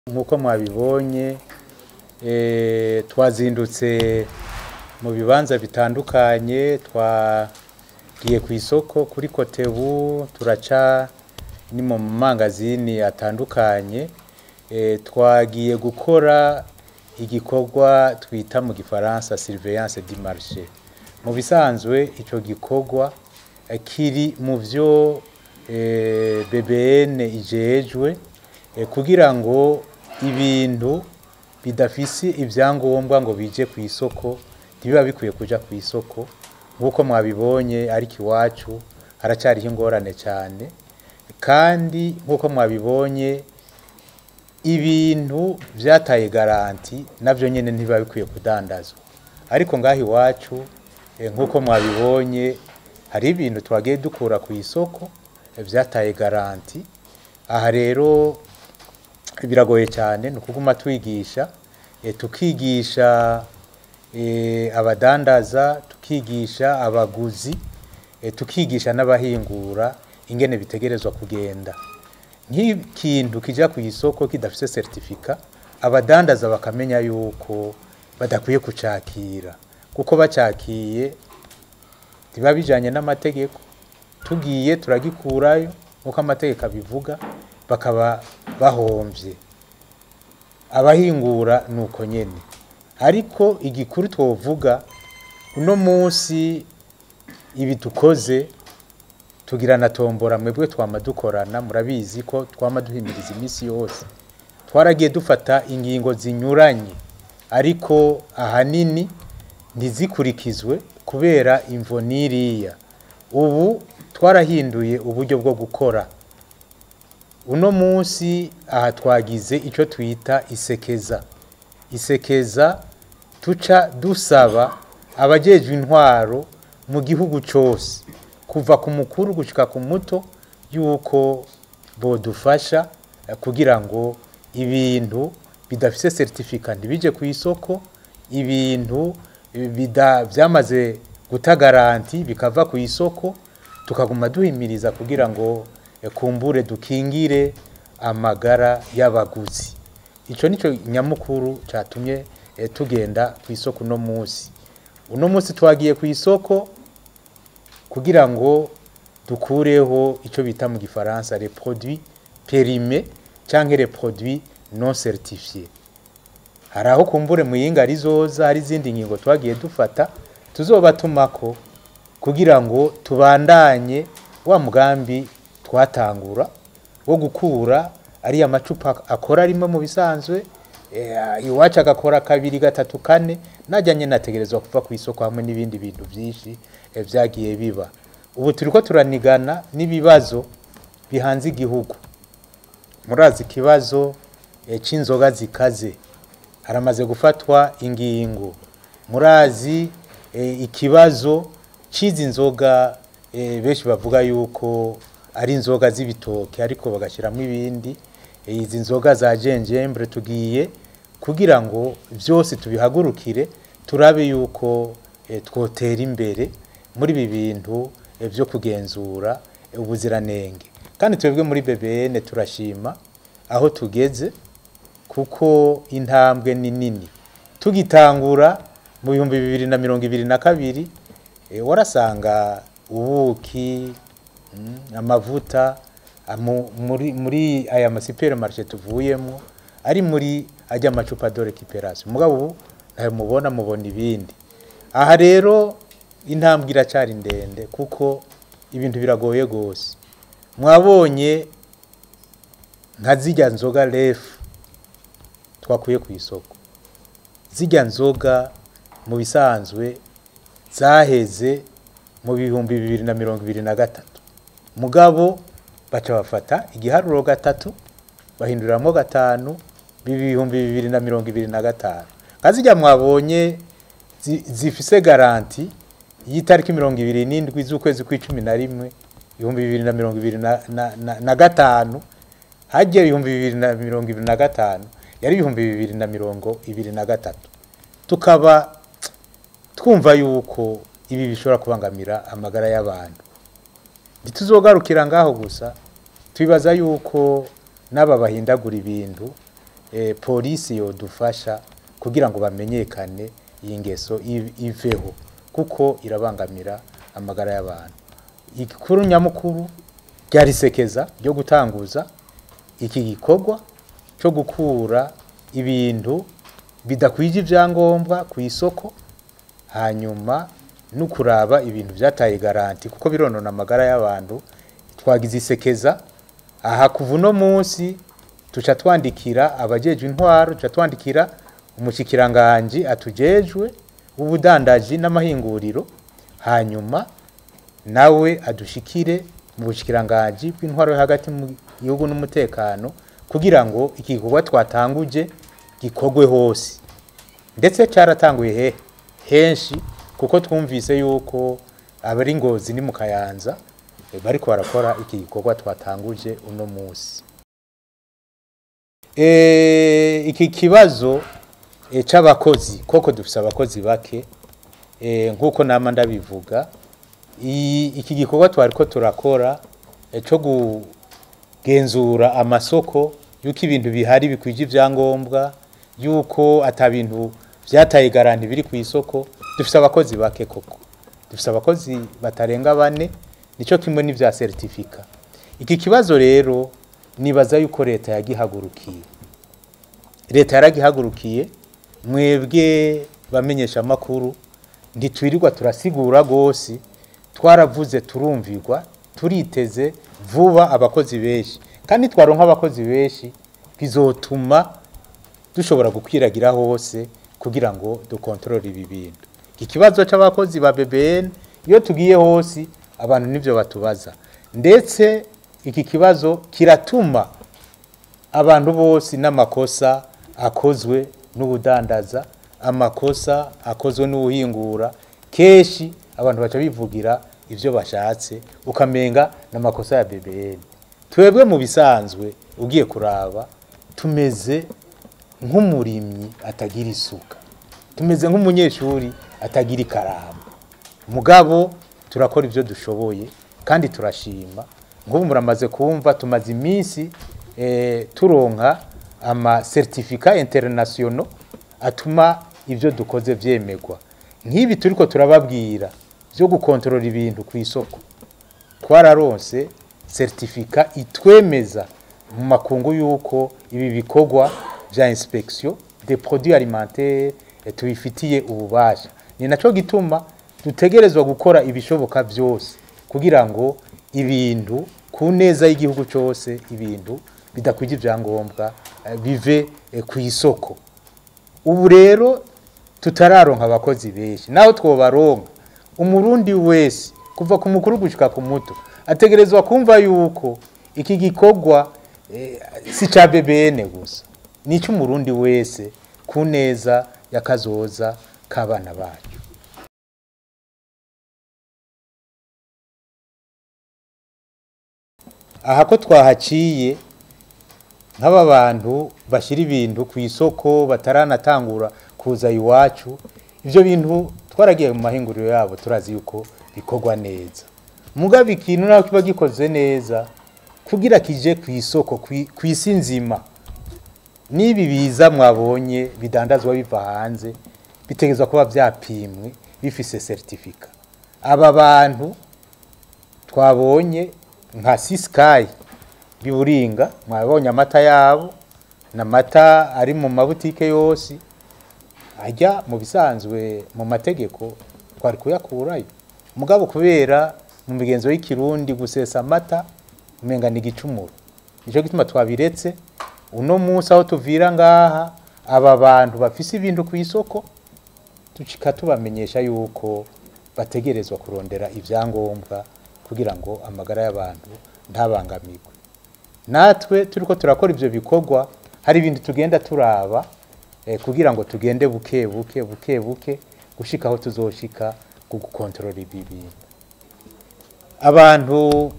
Nkuko mwabibonye twazindutse mu bibanza bitandukanye, twagiye ku isoko kuri Kotebu, turaca ni mu mangazini atandukanye, twagiye gukora igikorwa twita mu gifaransa surveillance du marché. Mu bisanzwe ico gikorwa kiri mu vyo BBN ijejwe kugira ngo ibintu bidafise ivyangombwa ngo bije ku isoko ntibiba bikwiye kuja ku isoko. Nkuko mwabibonye ariko iwacu haracariho ingorane cyane, kandi nkuko mwabibonye ibintu vyataye garanti navyo nyene ntibiba bikwiye kudandazwa. Ariko ngaho iwacu nkuko mwabibonye hari ibintu twagiye dukura ku isoko vyataye garanti. Aha rero biragoye cyane nukuguma twigisha, tukigisha abadandaza, tukigisha abaguzi, tukigisha n'abahingura ingene bitegerezwa kugenda. Nk'ikintu kija ku isoko kidafise certificat, abadandaza bakamenya yuko badakwiye kucakira, kuko bacakiye tiba bijanye n'amategeko. Tugiye turagikurayo nkuko amategeko abivuga, bakaba bahomvye. Abahingura nuko nyene. Ariko igikuru twovuga uno munsi ibi tukoze tugira na tombora, mwebwe twama dukorana, murabizi ko twama duhimiriza imisi yose. Twaragiye dufata ingingo zinyuranye, ariko ahanini ntizikurikizwe kubera imvo niriya. Ubu twarahinduye uburyo bwo gukora. Uno munsi aha twagize ico twita isekeza. Isekeza tuca dusaba abajejwe intwaro mu gihugu cose, kuva ku mukuru gushika ku muto, yuko bodufasha kugira ngo ibintu bidafise certificat ntibije ku isoko, ibintu vyamaze guta garanti bikava ku isoko, tukaguma duhimiriza kugira ngo kumbure dukingire amagara y'abaguzi. Ico nico nyamukuru catumye tugenda ku isoko uno munsi. Uno munsi twagiye ku isoko kugira ngo dukureho ico bita mu gifaransa les produits périmés canke les produits non certifiés. Haraho kumbure muyinga rizoza hari izindi ngingo twagiye dufata tuzobatumako kugira ngo tubandanye wa mugambi twatangura wo gukura ari amacupa akora rimwe mu bisanzwe, iwacu agakora 2, 3, 4, najanye nategerezwa kuva ku isoko hamwe n'ibindi bintu byinshi vyagiye biba. Ubu turiko turanigana n'ibibazo bihanze igihugu. Murazi ikibazo c'inzoga zikaze, haramaze gufatwa ingingo. Murazi ikibazo cizi nzoga benshi bavuga yuko ari inzoga z'ibitoke ariko bagashiramo ibindi, izi nzoga za gingembre. Tugiye kugira ngo vyose tubihagurukire, turabe yuko twotera imbere muri ibi bintu vyo kugenzura ubuziranenge. Kandi twebwe muri BBN turashima aho tugeze, kuko intambwe ni nini. Tugitangura mu 2022 warasanga ubuki, amavuta muri aya masupermarché tuvuyemo ari muri ajya amacupa de récupération. Mugabo ubu ntayo mubona ibindi. Aha rero intambwe iracari ndende, kuko ibintu biragoye gose. Mwabonye nka zijya nzoga refu twakuye ku isoko. Zijya nzoga mu bisanzwe zaheze mu 2023. Mugabo baca bafata igiharuro 3 bahinduramo 5 2025. Kazijya mwabonye zifise garanti y'itariki 27 z'ukwezi kwa11 2025, hagiye 2025 yari 2023. Tukaba twumva yuko ibi bishobora kubangamira amagara y'abantu. Ntituzogarukira ngaho gusa, twibaza yuko n'aba bahindagura ibintu polisi yodufasha kugira ngo bamenyekane iyi ngeso iveho kuko irabangamira amagara y'abantu. Igikuru nyamukuru ryarisekeza ryo gutanguza iki gikorwa cyo gukura ibintu bidakwije ivyangombwa ku isoko, hanyuma no kuraba ibintu byataye garanti kuko bironona amagara y'abantu. Twagize isekeza aha kuva uno munsi tuca twandikira abajejwe intwaro, tuca twandikira umushikiranganje atujejwe ubudandaji n'amahinguriro, hanyuma nawe adushikire mu bushikiranganje bw'intwaro hagati mu gihugu n'umutekano kugira ngo iki gikorwa twatanguje gikorwe hose. Ndetse cyaratanguye henshi kuko twumvise yuko abari Ngozi ni mu Kayanza bariko barakora iki gikorwa twatanguje uno munsi. Iki kibazo c'abakozi koko dufise abakozi bake, nkuko nama ndabivuga, iki gikorwa twariko turakora cyo kugenzura amasoko yuko ibintu bihari bikwije ivyangombwa, yuko atabintu vyataye garanti biri ku isoko, dufise abakozi bake koko, dufise abakozi batarenga 4, nico kimwe n'ivya certificat. Iki kibazo rero nibaza yuko leta yagihagurukiye, leta yaragihagurukiye. Mwebwe bamenyesha amakuru nditwirirwa turasigura gose, twaravuze turumvirwa, turiteze vuba abakozi benshi, kandi twaronka abakozi benshi bizotuma dushobora gukwiragira hose kugira ngo dukontrole ibi bintu. Ikibazo c'abakozi ba BBN iyo tugiye hose abantu nivyo batubaza, ndetse iki kibazo kiratuma abantu bose n'amakosa akozwe n'ubudandaza, amakosa akozwe n'ubuhingura, keshi abantu baca bivugira ivyo bashatse ukamenga n'amakosa ya BBN. Twebwe mu bisanzwe ugiye kuraba tumeze nk'umurimyi atagira isuka, tumeze nk'umunyeshuri atagira ikaramu, mugabo turakora ivyo dushoboye kandi turashima. Nk'ubu muramaze kumva tumaze iminsi turonka ama certificat international atuma ivyo dukoze vyemegwa. Nk'ibi turiko turababwira byo gukontrola ibintu ku isoko, twararonse certificat itwemeza mu makungu yuko ibi bikorwa vya inspection des produits alimentaires tubifitiye ububasha. Ni naco gituma dutegerezwa gukora ibishoboka byose kugira ngo ibintu ku neza y'igihugu cyose, ibintu bidakwije ivyangombwa bive ku isoko. Ubu rero tutararonka abakozi benshi, naho twobaronka umurundi wese kuva ku mukuru gushika ku muto ategerezwa kumva yuko iki gikorwa si ca BBN gusa, ni cy'umurundi wese ku neza yakazoza kabana bacu. Aha ko twahaciye nk'aba bantu bashira ibintu ku isoko bataranatangura kuza iwacu, ivyo bintu twaragiye mu mahinguriro yabo turazi yuko bikorwa neza. Mugabe ikintu naho kiba gikoze neza kugira kije ku isoko kwisi nzima, nibi biza mwabonye bidandazwa biva hanze bitegezwa kuba vyapimwe bifise certificat. Aba bantu twabonye nka Siskai biburinga, mwabonye amata yabo na mata ari mu mabutike yose ajya mu bisanzwe mu mategeko twari kuyakurayo, mugabo kubera mu migenzo y'ikirundi gusesa amata umenga ni igicumuro, nico gituma twabiretse. Uno munsi aho tuvira ngaha aba bantu bafise ibintu ku isoko tucika tubamenyesha yuko bategerezwa kurondera ivyangombwa kugira ngo amagara y'abantu ntabangamirwe. Natwe turiko turakora ivyo bikorwa, hari ibintu tugenda turaba kugira ngo tugende buke buke gushika aho tuzoshika gukontrola ibi bintu. Abantu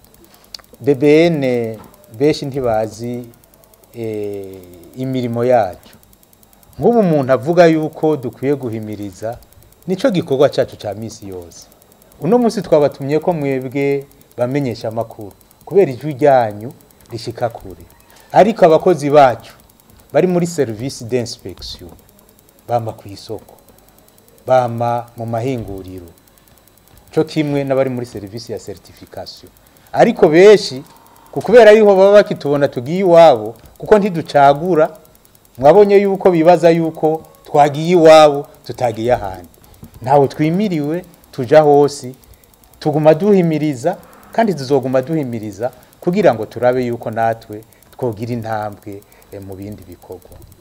BBN benshi ntibazi imirimo yacu. Nk'ubu umuntu avuga yuko dukwiye guhimiriza, nico gikorwa cyacu ca misi yose. Uno munsi twabatumye ko mwebwe bamenyesha amakuru kubera ijwi ryanyu rishika kure, ariko abakozi bacu bari muri service d'inspection bama ku isoko bama mu mahinguriro cyo kimwe n'abari muri service ya certification ariko beshi kubera yuko baba bakitubona tugiye iwabo kuko ntiducagura mwabonye yuko bibaza yuko twagiye iwabo tutagiye ahandi ntawe twimiriwe tuja hose tuguma duhimiriza kandi tuzoguma duhimiriza kugira ngo turabe yuko natwe twogira intambwe mu bindi bikorwa.